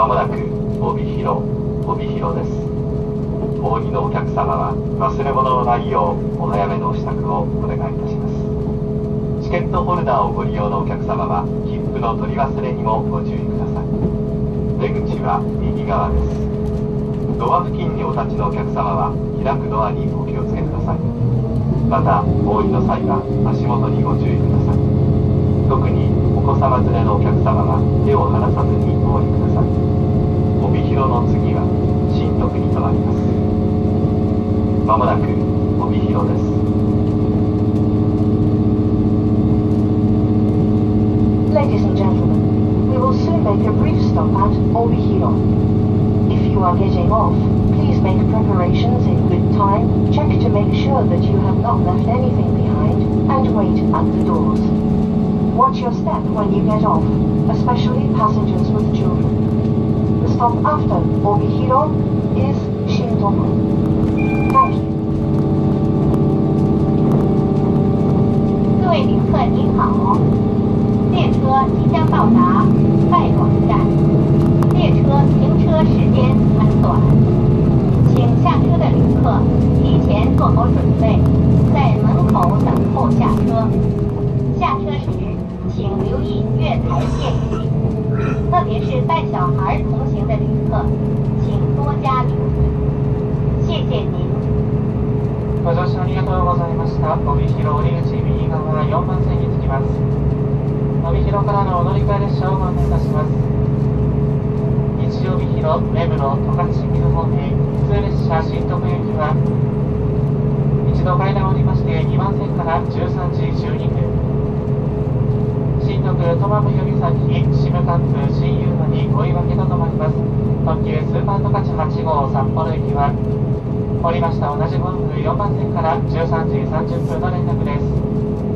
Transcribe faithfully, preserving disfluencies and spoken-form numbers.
まもなく帯広、帯広です。お降りのお客様は忘れ物のないようお早めのお支度をお願いいたします。チケットホルダーをご利用のお客様は切符の取り忘れにもご注意ください。出口は右側です。ドア付近にお立ちのお客様は開くドアにお気をつけください。またお降りの際は足元にご注意ください。特にお子様連れのお客様は手を離さずにお降りください。帯広の次は新徳に停まります。まもなく帯広です。 Ladies and gentlemen, we will soon make a brief stop at Obihiro. If you are getting off, please make preparations in good time, check to make sure that you have not left anything behind, and wait at the doors. Watch your step when you get off, especially passengers with children. The stop after Obihiro is Shintoku. Thank you. 各位旅客您好，列车即将到达拜广站，列车行车时间很短，请下车的旅客提前做好准备，在门口等候下车。下车时请留意月台限行，特别是带小孩同行的旅客，请多加留意。谢谢您。 ご乗車ありがとうございました。帯広降り口右側よんばん線に着きます。帯広からのお乗り換え列車をご案内いたします。西帯広、根室、十勝新水方面、普通列車新徳行きは、一度階段を降りましてにばん線からじゅうさんじじゅうにふん。新徳トマムより先、渋関空新夕張に追い分けと止まります。特急スーパー十勝はち号札幌行きは、降りました同じホームよんばん線からじゅうさんじさんじゅっぷんの連絡です。